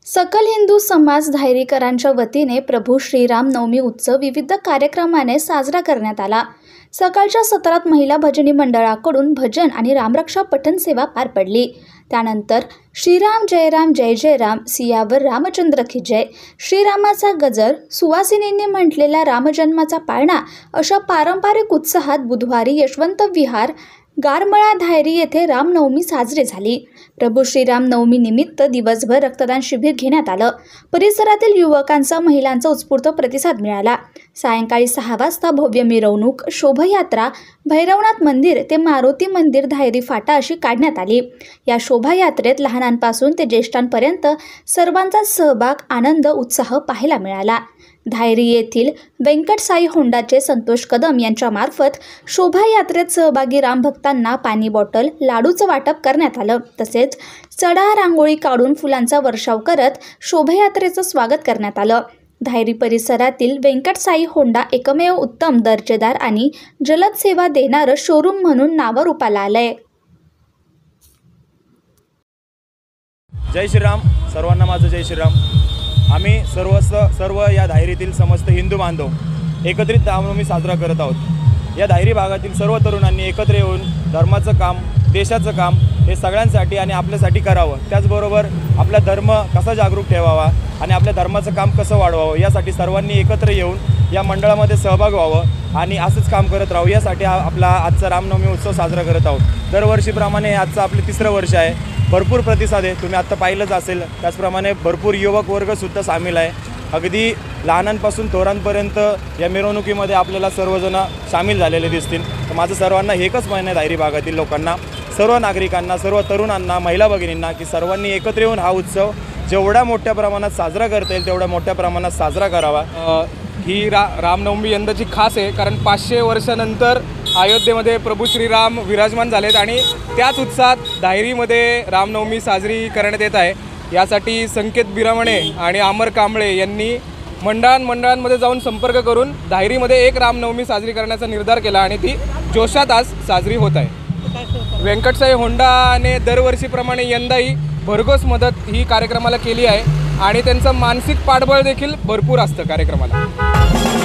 सकल हिंदू समाज धायरीकरांच्या वतीने प्रभू श्रीराम नवमी उत्सव विविध कार्यक्रमाने साजरा करण्यात आला। सकाळच्या सत्रात महिला भजनी मंडळाकडून भजन आणि रामरक्षा पठण सेवा पार पडली। त्यानंतर श्रीराम जय जय राम, सियावर रामचंद्र की जय, श्रीरामाचा गजर, सुवासिनींनी म्हटलेला रामजन्माचा पाळणा अशा पारंपरिक उत्साहात बुधवारी यशवंत विहार गारमळा धायरी येथे रामनवमी साजरी झाली। प्रभू श्रीराम नवमी निमित्त दिवसभर रक्तदान शिबिर घेण्यात आलं। परिसरातील युवकांचा महिलांचा उत्स्फूर्त प्रतिसाद मिळाला। सायंकाळी 6 वाजता भव्य मिरवणूक शोभायात्रा भैरवनाथ मंदिर ते मारुती मंदिर धायरी फाटा अशी काढण्यात आली। या शोभायात्रेत लहानांपासून ते ज्येष्ठांपर्यंत सर्वांचा सहभाग, आनंद, उत्साह पाहायला मिळाला। धायरी येथील वेंकट साई होंडाचे संतोष कदम यांच्या मार्फत शोभायात्रेत सहभागी रामभक्तांना पाणी बॉटल, लाडूचं वाटप करण्यात आलं। तसेच चढा रांगोळी काढून फुलांचा वर्षाव करत शोभायात्रेचं स्वागत करण्यात आलं। धायरी परिसरातील वेंकट साई होंडा एकमेव उत्तम दर्जेदार आणि जलद सेवा देणारं शोरूम म्हणून नावारूपाला आलंय। जय श्रीराम, सर्वांना माझं जय श्रीराम। आम्ही सर्व या धायरीतील समस्त हिंदू बांधव एकत्रित रामनवमी साजरा करत आहोत। या धायरी भागातील सर्व तरुणांनी एकत्र येऊन धर्माचं काम, देशाचं काम हे सगळ्यांसाठी आणि आपल्यासाठी करावं। त्याचबरोबर आपला धर्म कसा जागरूक ठेवावा आणि आपल्या धर्माचं काम कसं वाढवावं यासाठी सर्वांनी एकत्र येऊन या मंडळामध्ये सहभाग व्हावं आणि असंच काम करत राहावं। यासाठी आपला आजचा रामनवमी उत्सव साजरा करत आहोत। दरवर्षीप्रमाणे आजचं आपलं 3रं वर्ष आहे। भरपूर प्रतिसाद आहे, तुम्ही आत्ता पाहिलंच असेल। त्याचप्रमाणे भरपूर युवक वर्गसुद्धा सामील आहे। अगदी लहानांपासून थोरांपर्यंत या मिरवणुकीमध्ये आपल्याला सर्वजण सामील झालेले दिसतील। तर माझं सर्वांना एकच म्हणणं आहे, धायरी भागातील लोकांना, सर्व नागरिकांना, सर्व तरुणांना, महिला भगिनींना की सर्वांनी एकत्र येऊन हा उत्सव जेवढा मोठ्या प्रमाणात साजरा करता येईल तेवढ्या मोठ्या प्रमाणात साजरा करावा। ही रामनवमी यंदाची खास आहे, कारण 500 वर्षानंतर अयोध्येमध्ये प्रभू श्रीराम विराजमान झालेत आणि त्याच उत्साहात धायरीमध्ये रामनवमी साजरी करण्यात येत आहे। यासाठी संकेत बिरामणे आणि अमर कांबळे यांनी मंडळांमध्ये जाऊन संपर्क करून धायरीमध्ये एक रामनवमी साजरी करण्याचा निर्धार केला आणि ती जोशात आज साजरी होत आहे। वेंकटसाई होंडाने दरवर्षीप्रमाणे यंदाही भरघोस मदत ही कार्यक्रमाला केली आहे आणि त्यांचं मानसिक पाठबळ देखील भरपूर असतं कार्यक्रमाला।